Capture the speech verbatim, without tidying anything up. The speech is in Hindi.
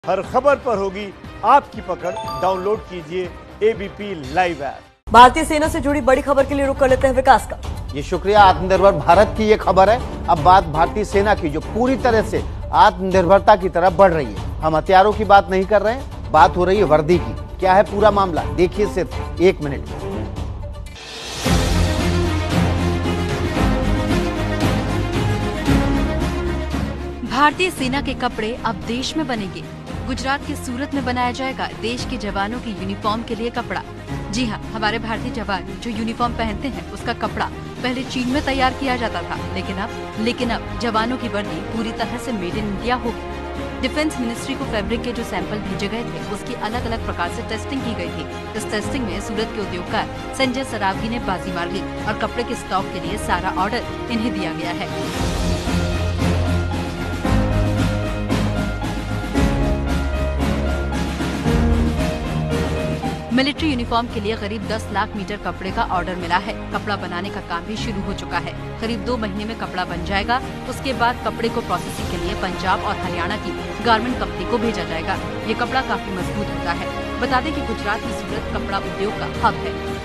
हर खबर पर होगी आपकी पकड़। डाउनलोड कीजिए एबीपी लाइव ऐप। भारतीय सेना से जुड़ी बड़ी खबर के लिए रुख कर लेते हैं विकास का। ये शुक्रिया, आत्मनिर्भर भारत की ये खबर है। अब बात भारतीय सेना की, जो पूरी तरह से आत्मनिर्भरता की तरफ बढ़ रही है। हम हथियारों की बात नहीं कर रहे हैं, बात हो रही है वर्दी की। क्या है पूरा मामला, देखिए सिर्फ एक मिनट में। भारतीय सेना के कपड़े अब देश में बनेंगे। गुजरात के सूरत में बनाया जाएगा देश के जवानों की यूनिफॉर्म के लिए कपड़ा। जी हाँ, हमारे भारतीय जवान जो यूनिफॉर्म पहनते हैं उसका कपड़ा पहले चीन में तैयार किया जाता था, लेकिन अब लेकिन अब जवानों की वर्दी पूरी तरह से मेड इन इंडिया होगी। डिफेंस मिनिस्ट्री को फैब्रिक के जो सैंपल भेजे गए थे उसकी अलग अलग प्रकार से टेस्टिंग की गई थी। इस टेस्टिंग में सूरत के उद्योगकार संजय सरावगी ने बाजी मार ली और कपड़े के स्टॉक के लिए सारा ऑर्डर इन्हें दिया गया है। मिलिट्री यूनिफॉर्म के लिए करीब दस लाख मीटर कपड़े का ऑर्डर मिला है। कपड़ा बनाने का काम भी शुरू हो चुका है। करीब दो महीने में कपड़ा बन जाएगा। उसके बाद कपड़े को प्रोसेसिंग के लिए पंजाब और हरियाणा की गारमेंट कंपनी को भेजा जाएगा। ये कपड़ा काफी मजबूत होता है। बता दें कि गुजरात की सूरत कपड़ा उद्योग का हब है।